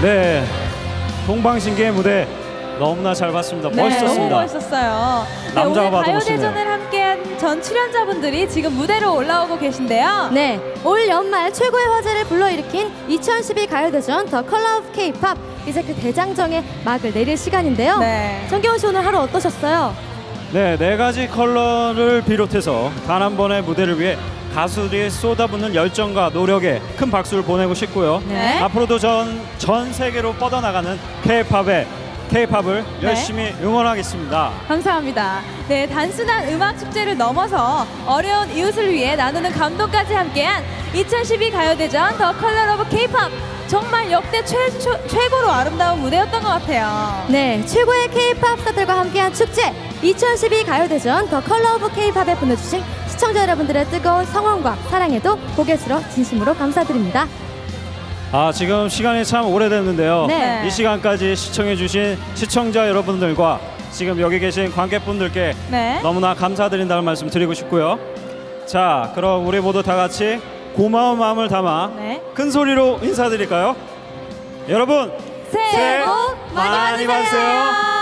네, 동방신기의 무대 너무나 잘 봤습니다. 네, 멋있었습니다. 너무 멋있었어요. 남자가 오늘 봐도 멋있네요. 가요대전을 함께한 전 출연자분들이 지금 무대로 올라오고 계신데요. 네, 올 연말 최고의 화제를 불러일으킨 2012 가요대전 더 컬러 오브 K-팝, 이제 그 대장정의 막을 내릴 시간인데요. 네. 정겨운 씨 오늘 하루 어떠셨어요? 네, 네 가지 컬러를 비롯해서 단 한 번의 무대를 위해 가수들이 쏟아붓는 열정과 노력에 큰 박수를 보내고 싶고요. 네. 앞으로도 전 세계로 뻗어나가는 K-팝을 열심히 응원하겠습니다. 감사합니다. 네, 단순한 음악 축제를 넘어서 어려운 이웃을 위해 나누는 감동까지 함께한 2012 가요대전 더 컬러 오브 K-팝, 정말 역대 최고로 아름다운 무대였던 것 같아요. 네, 최고의 K-팝 스타들과 함께한 축제 2012 가요대전 더 컬러 오브 K-팝에 보내주신 시청자 여러분들의 뜨거운 성원과 사랑에도 고개 숙여 진심으로 감사드립니다. 지금 시간이 참 오래됐는데요. 네. 이 시간까지 시청해주신 시청자 여러분들과 지금 여기 계신 관객분들께 네. 너무나 감사드린다는 말씀 드리고 싶고요. 자, 그럼 우리 모두 다 같이 고마운 마음을 담아 네. 큰 소리로 인사드릴까요? 여러분, 새해 복 많이 받으세요.